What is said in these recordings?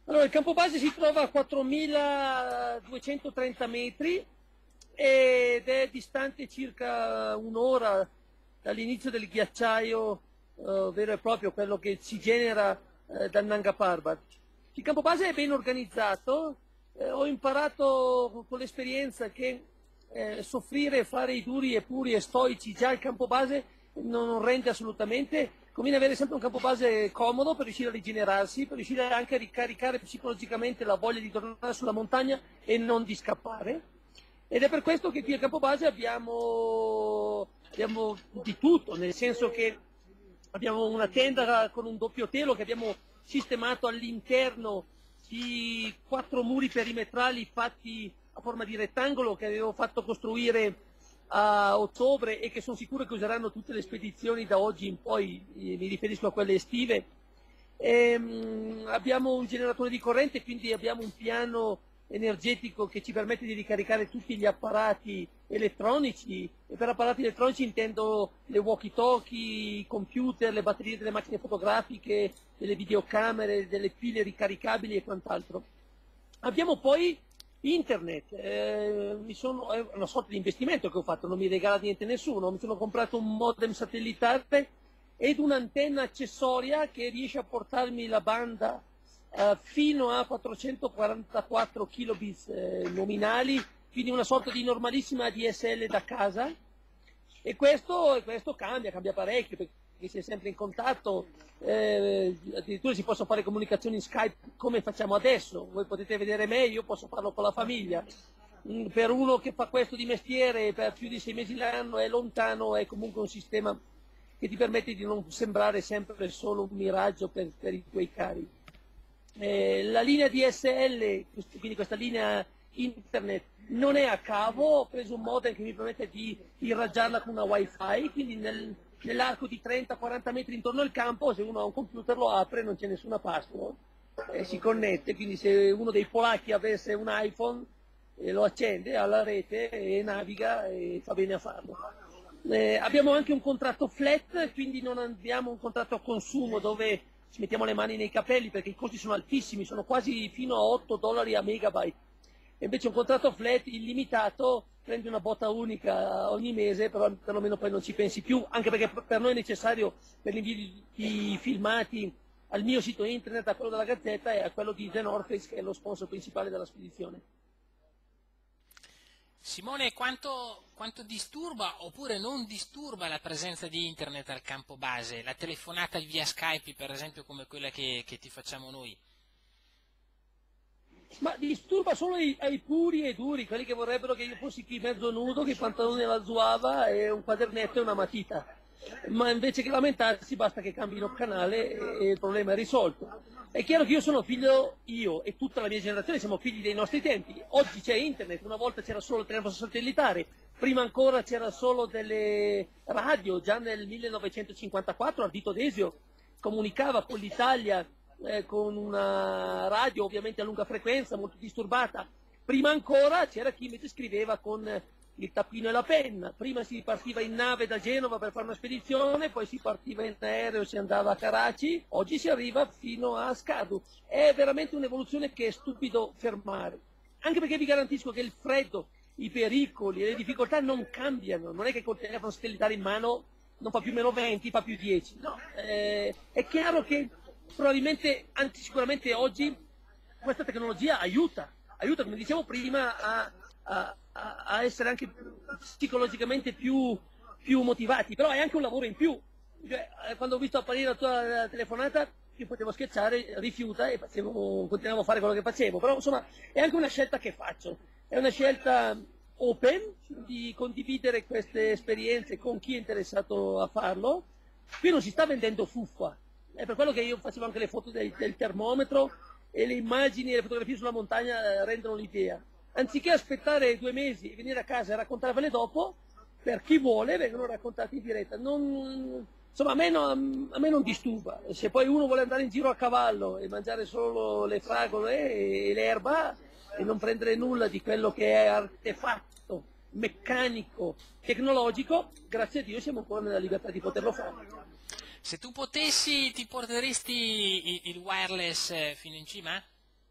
Allora, il campo base si trova a 4.230 metri ed è distante circa un'ora dall'inizio del ghiacciaio vero e proprio, quello che si genera dal Nanga Parbat. Il campo base è ben organizzato, ho imparato con l'esperienza che soffrire, fare i duri e puri e stoici già il campo base non rende assolutamente. Conviene avere sempre un campo base comodo per riuscire a rigenerarsi, per riuscire anche a ricaricare psicologicamente la voglia di tornare sulla montagna e non di scappare. Ed è per questo che qui a Campobasse abbiamo di tutto, nel senso che abbiamo una tenda con un doppio telo che abbiamo sistemato all'interno di 4 muri perimetrali fatti a forma di rettangolo che avevo fatto costruire a ottobre e che sono sicuro che useranno tutte le spedizioni da oggi in poi, mi riferisco a quelle estive. Abbiamo un generatore di corrente, quindi abbiamo un piano energetico che ci permette di ricaricare tutti gli apparati elettronici, e per apparati elettronici intendo le walkie-talkie, i computer, le batterie delle macchine fotografiche, delle videocamere, delle pile ricaricabili e quant'altro. Abbiamo poi internet, è una sorta di investimento che ho fatto, non mi regala niente nessuno, mi sono comprato un modem satellitare ed un'antenna accessoria che riesce a portarmi la banda fino a 444 kilobits nominali, quindi una sorta di normalissima DSL da casa, e questo cambia parecchio, perché si è sempre in contatto, addirittura si possono fare comunicazioni in Skype come facciamo adesso, voi potete vedere me, io posso farlo con la famiglia. Per uno che fa questo di mestiere per più di 6 mesi l'anno è lontano, è comunque un sistema che ti permette di non sembrare sempre solo un miraggio per i tuoi cari. La linea DSL, quindi questa linea internet, non è a cavo, ho preso un modem che mi permette di irraggiarla con una wifi, quindi nell'arco di 30-40 metri intorno al campo, se uno ha un computer lo apre, non c'è nessuna password, si connette, quindi se uno dei polacchi avesse un iPhone lo accende alla rete e naviga e fa bene a farlo. Abbiamo anche un contratto flat, quindi non abbiamo un contratto a consumo dove ci mettiamo le mani nei capelli perché i costi sono altissimi, sono quasi fino a $8 a megabyte. E invece un contratto flat illimitato, prendi una botta unica ogni mese, però perlomeno poi non ci pensi più, anche perché per noi è necessario, per l'invio di filmati al mio sito internet, a quello della Gazzetta e a quello di The North Face, che è lo sponsor principale della spedizione. Simone, quanto disturba oppure non disturba la presenza di internet al campo base, la telefonata via Skype per esempio come quella che ti facciamo noi? Ma disturba solo ai puri e duri, quelli che vorrebbero che io fossi qui mezzo nudo, che i pantaloni e la zuava e un quadernetto e una matita. Ma invece che lamentarsi basta che cambino canale e il problema è risolto. È chiaro che io e tutta la mia generazione siamo figli dei nostri tempi. Oggi c'è internet, una volta c'era solo il telefono satellitare, prima ancora c'era solo delle radio, già nel 1954 Ardito Desio comunicava con l'Italia con una radio ovviamente a lunga frequenza, molto disturbata. Prima ancora c'era chi invece scriveva con il tappino e la penna. Prima si partiva in nave da Genova per fare una spedizione, poi si partiva in aereo e si andava a Karachi, oggi si arriva fino a Skadu. È veramente un'evoluzione che è stupido fermare, anche perché vi garantisco che il freddo, i pericoli e le difficoltà non cambiano, non è che col telefono satellitare in mano non fa più meno 20, fa più 10, no, è chiaro che probabilmente, anzi sicuramente oggi, questa tecnologia aiuta come dicevo prima, a essere anche psicologicamente più motivati, però è anche un lavoro in più. Cioè, quando ho visto apparire la tua telefonata, io potevo schiacciare, rifiuta e continuavo a fare quello che facevo, però insomma è anche una scelta che faccio, è una scelta open di condividere queste esperienze con chi è interessato a farlo. Qui non si sta vendendo fuffa, è per quello che io facevo anche le foto del termometro e le immagini e le fotografie sulla montagna rendono l'idea. Anziché aspettare 2 mesi e venire a casa e raccontarvele dopo, per chi vuole vengono raccontate in diretta. Insomma, a me non disturba. Se poi uno vuole andare in giro a cavallo e mangiare solo le fragole e l'erba e non prendere nulla di quello che è artefatto, meccanico, tecnologico, grazie a Dio siamo ancora nella libertà di poterlo fare. Se tu potessi, ti porteresti il wireless fino in cima?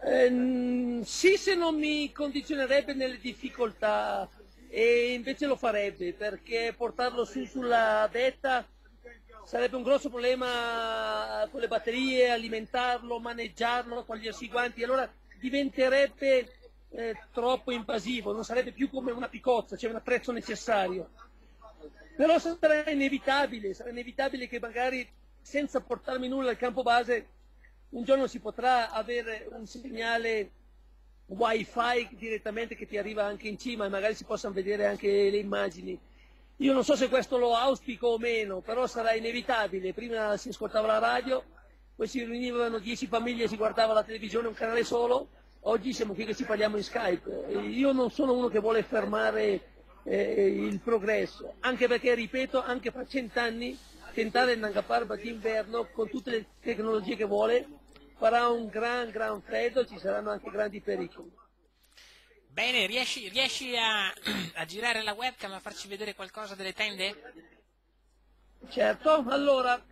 Sì, se non mi condizionerebbe nelle difficoltà, e invece lo farebbe, perché portarlo su sulla vetta sarebbe un grosso problema con le batterie, alimentarlo, maneggiarlo, togliersi i guanti, allora diventerebbe troppo invasivo, non sarebbe più come una picozza, c'è un attrezzo necessario. Però sarà inevitabile che magari senza portarmi nulla al campo base un giorno si potrà avere un segnale wifi direttamente che ti arriva anche in cima e magari si possano vedere anche le immagini. Io non so se questo lo auspico o meno, però sarà inevitabile. Prima si ascoltava la radio, poi si riunivano 10 famiglie e si guardava la televisione, un canale solo. Oggi siamo qui che ci parliamo in Skype. Io non sono uno che vuole fermare il progresso, anche perché, ripeto, anche fra 100 anni tentare Nanga Parbat d'inverno con tutte le tecnologie che vuole farà un gran freddo, ci saranno anche grandi pericoli. Bene, riesci a girare la webcam, a farci vedere qualcosa delle tende? Certo, allora,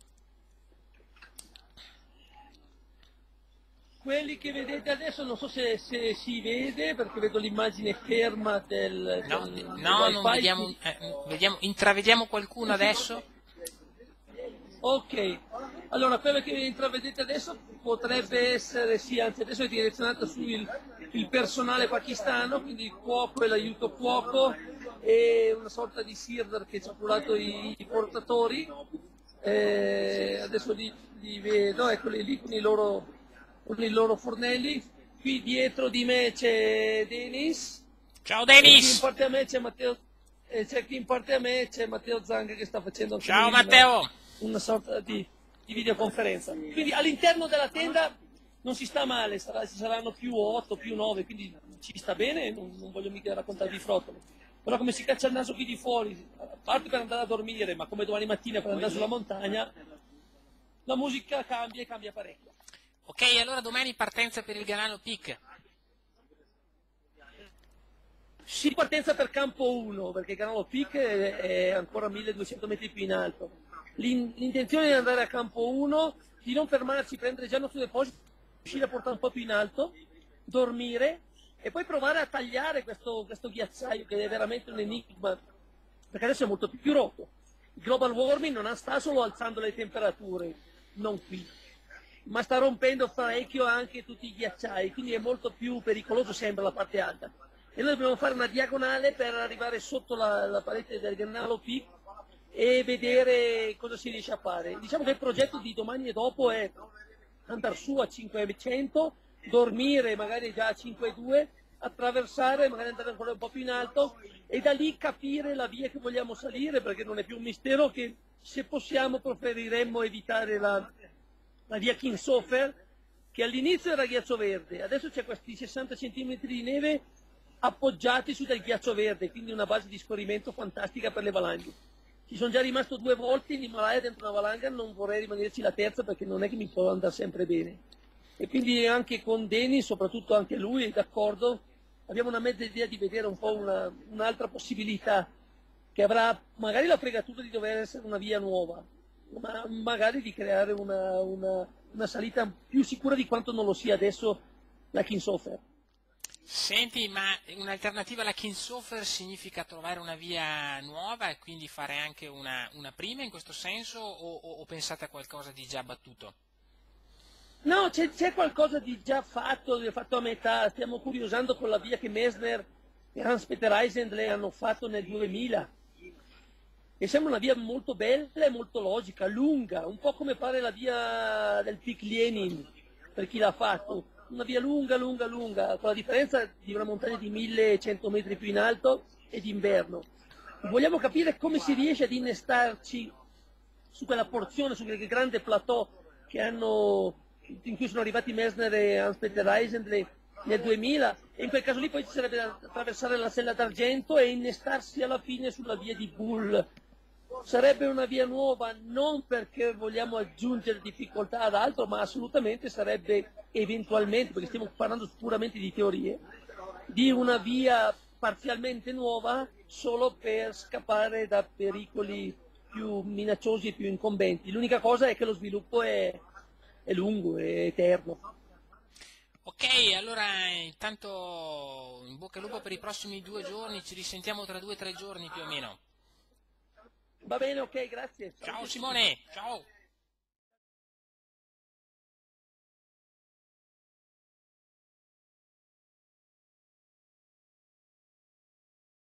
quelli che vedete adesso non so se si vede perché vedo l'immagine ferma del No, non wifi. vediamo, intravediamo qualcuno adesso? Ok, allora quello che intravedete adesso potrebbe essere, sì, anzi adesso è direzionato sul il personale pakistano, quindi il cuoco e l'aiuto cuoco e una sorta di sirdar che ci ha curato i portatori. Adesso li vedo, eccoli lì con i loro fornelli. Qui dietro di me c'è Denis. Ciao E qui in Denis! parte a me c'è Matteo, e c'è qui in parte a me c'è Matteo Zanga che sta facendo anche Ciao lui Matteo! una sorta di videoconferenza. Quindi all'interno della tenda non si sta male, ci saranno più 8, più 9, quindi ci sta bene, non voglio mica raccontarvi frottole. Però come si caccia il naso qui di fuori, a parte per andare a dormire, ma come domani mattina per andare sulla montagna, la musica cambia e cambia parecchio. Ok, allora domani partenza per il Ganalo Peak. Sì, partenza per campo 1, perché Canalo Peak è ancora 1200 metri più in alto. L'intenzione è di andare a campo 1, di non fermarci, prendere già il nostro deposito, riuscire a portare un po' più in alto, dormire e poi provare a tagliare questo ghiacciaio che è veramente un enigma, perché adesso è molto più rotto. Il global warming non sta solo alzando le temperature, non qui, ma sta rompendo parecchio anche tutti i ghiacciai, quindi è molto più pericoloso, sembra, la parte alta. E noi dobbiamo fare una diagonale per arrivare sotto la parete del Granalo Peak e vedere cosa si riesce a fare. Diciamo che il progetto di domani e dopo è andare su a 500, dormire magari già a 5,2, attraversare, magari andare ancora un po' più in alto e da lì capire la via che vogliamo salire, perché non è più un mistero che se possiamo preferiremmo evitare la via Kingshofer, che all'inizio era ghiaccio verde, adesso c'è questi 60 cm di neve appoggiati su del ghiaccio verde, quindi una base di scorrimento fantastica per le valanghe. Ci sono già rimasto 2 volte in Himalaya dentro una valanga, non vorrei rimanerci la terza perché non è che mi può andare sempre bene. E quindi anche con Denis, soprattutto anche lui, è d'accordo, abbiamo una mezza idea di vedere un po' un'altra possibilità, che avrà magari la fregatura di dover essere una via nuova, ma magari di creare una salita più sicura di quanto non lo sia adesso la Kingshofer. Senti, ma un'alternativa alla Kingshofer significa trovare una via nuova e quindi fare anche una prima in questo senso o pensate a qualcosa di già battuto? No, c'è qualcosa di già fatto a metà, stiamo curiosando con la via che Messner e Hans-Peter Eisendle hanno fatto nel 2000. E sembra una via molto bella e molto logica, lunga, un po' come pare la via del Pic Lenin, per chi l'ha fatto. Una via lunga, con la differenza di una montagna di 1100 metri più in alto e d'inverno. Vogliamo capire come si riesce ad innestarci su quella porzione, su quel grande plateau in cui sono arrivati Messner e Hans-Peter Eisendle nel 2000, e in quel caso lì poi ci sarebbe da attraversare la Sella d'Argento e innestarsi alla fine sulla via di Bull. Sarebbe una via nuova non perché vogliamo aggiungere difficoltà ad altro, ma assolutamente sarebbe eventualmente, perché stiamo parlando puramente di teorie, di una via parzialmente nuova solo per scappare da pericoli più minacciosi e più incombenti. L'unica cosa è che lo sviluppo è lungo, è eterno. Ok, allora intanto in bocca al lupo per i prossimi 2 giorni, ci risentiamo tra 2 o 3 giorni più o meno. Va bene, ok, grazie. Ciao Salute a tutti. Simone, ciao!